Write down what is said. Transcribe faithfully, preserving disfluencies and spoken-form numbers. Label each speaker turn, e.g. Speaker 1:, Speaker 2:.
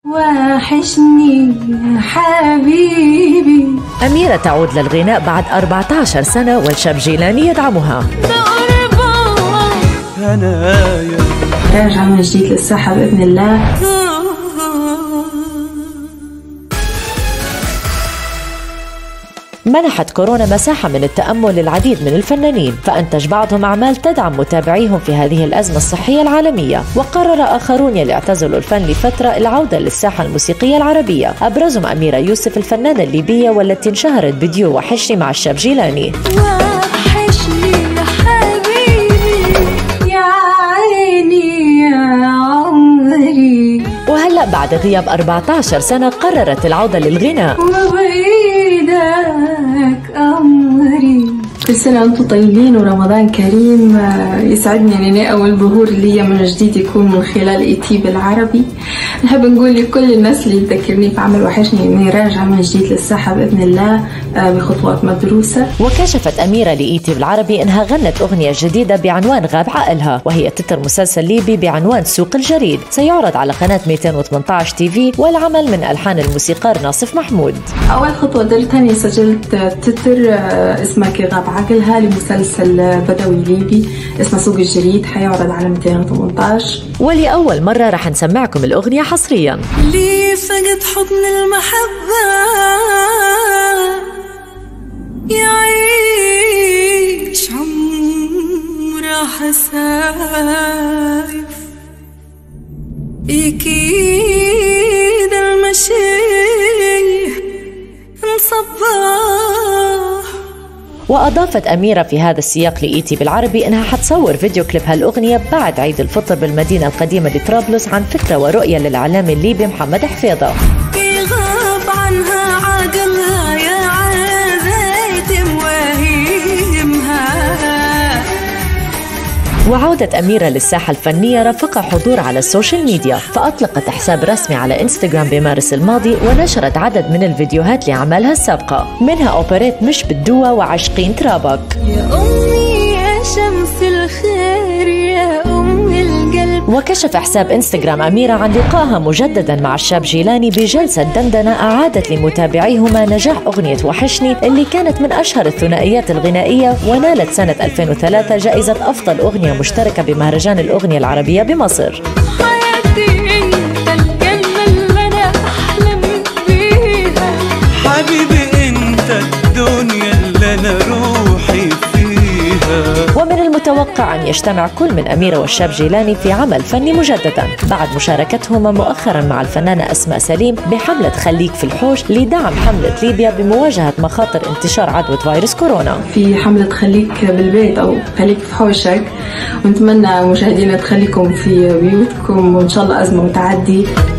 Speaker 1: وحشني يا حبيبي.
Speaker 2: أميرة تعود للغناء بعد أربعة عشر سنة والشاب جيلاني يدعمها.
Speaker 1: راجعة من جديد للساحة بإذن الله.
Speaker 2: منحت كورونا مساحة من التأمل للعديد من الفنانين، فأنتج بعضهم أعمال تدعم متابعيهم في هذه الأزمة الصحية العالمية، وقرر آخرون يلي اعتزلوا الفن لفترة العودة للساحة الموسيقية العربية، أبرزهم أميرة يوسف الفنانة الليبية والتي انشهرت بديو وحشني مع الشاب جيلاني.
Speaker 1: وحشني يا حبيبي يا عيني يا عمري.
Speaker 2: وهلأ بعد غياب أربعة عشر سنة قررت العودة للغناء.
Speaker 1: أمري. كل سنة وانتم طيبين ورمضان كريم. يسعدني اني اول ظهور لي من جديد يكون من خلال ايتي بالعربي. نحب نقول لكل الناس اللي تذكرني في عمل وحشني اني راجعة من جديد للساحة باذن الله بخطوات مدروسة.
Speaker 2: وكشفت أميرة لإيتي بالعربي انها غنت اغنية جديدة بعنوان غاب عقلها، وهي تتر مسلسل ليبي بعنوان سوق الجريد، سيعرض على قناة مئتين وثمانية عشر تي في، والعمل من ألحان الموسيقار ناصف محمود.
Speaker 1: اول خطوة درتها اني سجلت تتر اسمه غاب عقلها لمسلسل بدوي ليبي اسمه سوق الجريد، حيعرض على مئتين وثمانية عشر.
Speaker 2: ولأول مرة رح نسمعكم الأغنية حصريا.
Speaker 3: لي فقد حضن المحبة يعيش عمره حسايف، يكيد المشي مصباح.
Speaker 2: وأضافت أميرة في هذا السياق لإيتي بالعربي إنها حتصور فيديو كليب هالأغنية بعد عيد الفطر بالمدينة القديمة لطرابلس عن فكرة ورؤية للإعلامي الليبي محمد حفيظة.
Speaker 3: يغاب عنها عقلها يا عزيت مواهيمها.
Speaker 2: وعودة أميرة للساحة الفنية رافقها حضور على السوشيال ميديا، فأطلقت حساب رسمي على إنستغرام بمارس الماضي ونشرت عدد من الفيديوهات لأعمالها السابقة، منها أوبريت مش بالدوا وعاشقين ترابك.
Speaker 3: يا أمي يا شمس الخير يا أمي القلب.
Speaker 2: وكشف حساب إنستغرام أميرة عن لقائها مجددا مع الشاب جيلاني بجلسة دندنة أعادت لمتابعيهما نجاح أغنية وحشني اللي كانت من أشهر الثنائيات الغنائية، ونالت سنة ألفين وثلاثة جائزة أفضل أغنية مشتركة بمهرجان الأغنية العربية بمصر.
Speaker 3: حياتي انت الجنة اللي أنا أحلم بيها،
Speaker 4: حبيبي انت الدنيا اللي أنا روحي فيها.
Speaker 2: ومن المتوقع أن يجتمع كل من أميرة والشاب جيلاني في عمل فني مجددا بعد مشاركتهما مؤخرا مع الفنانة أسماء سليم بحملة خليك في الحوش لدعم حملة ليبيا بمواجهة مخاطر انتشار عدوى فيروس كورونا.
Speaker 1: في حملة خليك بالبيت أو خليك في حوشك، ونتمنى مشاهدينا تخليكم في بيوتكم وإن شاء الله أزمة وتعدي.